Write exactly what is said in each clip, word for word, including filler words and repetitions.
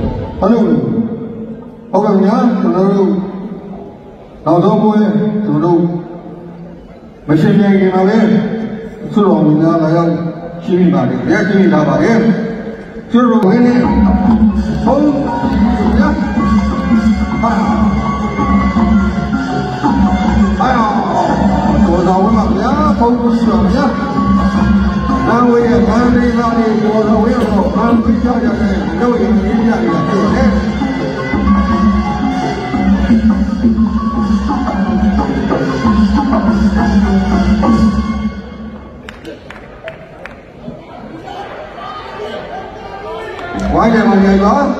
Hello. Okay, yeah, hello. Now don't go in. Hello. Machine yang mana? Suruh mina layan. Sini balik. Ya sini dah balik. Suruh ini. Oh, ya. Ayo. Kau tahu tak ya? Fokus ya. Now we are handing out the water wheel and we got it. No, you need it. Why am I going on?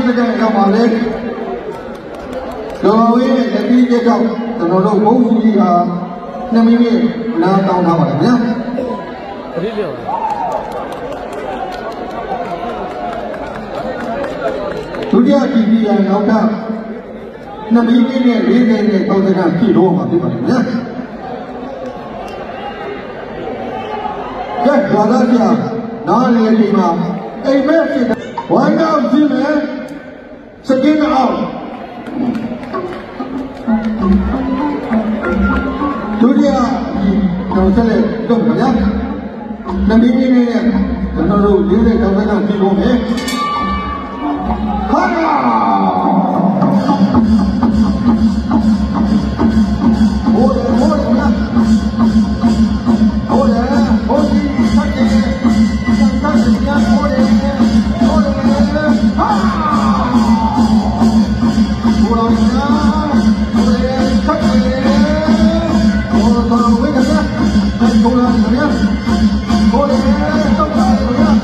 စက္ကန့်ရောက်ပါလေတော်ဝင်းရဲ့တတိယကြောင့်ကျွန်တော်တို့ဘုန်းကြီးဟာနှစ်မိနစ်နားတောင်းထားပါလေဗျာတတိယဒုတိယကြည့်ပြီးရင်နောက်ထပ်နှစ်မိနစ်နဲ့လေးမိနစ်နဲ့သုံးစက္ကန့်ပြည့်တော့မှာဖြစ်ပါလေဗျာကဲဘာသာပြနားလေဒီမှာအိမ်မက်ဖြစ်ဝမ်းကောင်းခြင်းနဲ့စကင်းအောင်ဒုတိယကျွန်တော်ဆက်လက်တော့ဗျာနမီးနဲ့ကျွန်တော်တို့လေးတဲ့တောင်းတဲ့တောင်းပြီးလို့မယ်ဟာဟိုဟိုဗျာဟိုလေဟိုဒီဆက်တယ်ဆက်တယ်ဗျာဟိုလေဟိုလေဟာဟိုလေဟိုလေဆက်တယ်ဟိုတော့ဝိကဗျာဟိုလေဗျာဟိုလေတော့ပါဗျာ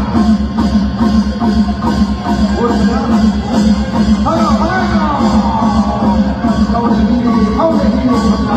ဟိုလေဟာဟာတော့ဒီဒီဟိုလေဒီဟာ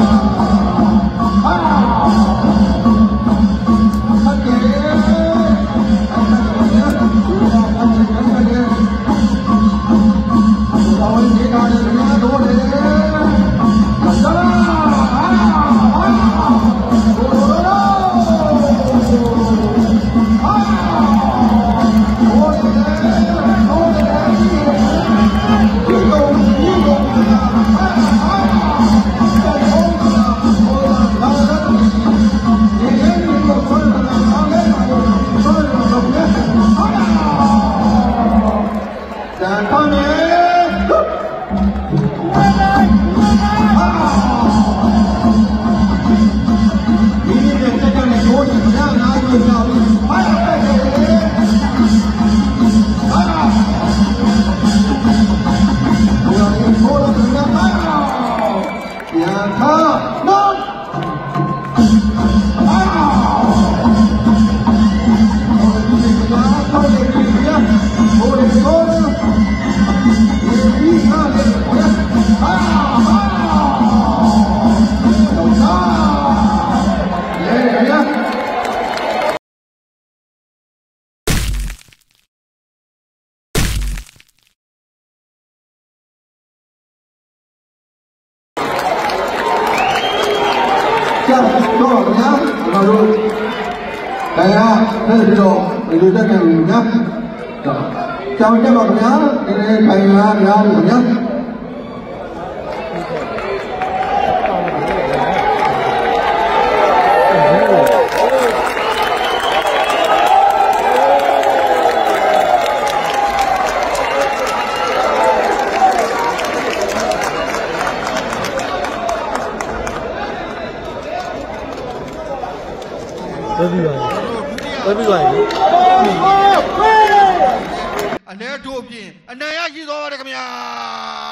တော့ဗျာကျွန်တော်တို့တရားဆက်ပြီးတော့လူတက်တယ်ဗျာကြောင်တက်ပါဗျာဒီနေ့ခိုင်ရများလို့ဗျာ Where we going? Where we going? အနေတို့ပြင်အနေရရှိသွားပါတယ်ခင်ဗျာ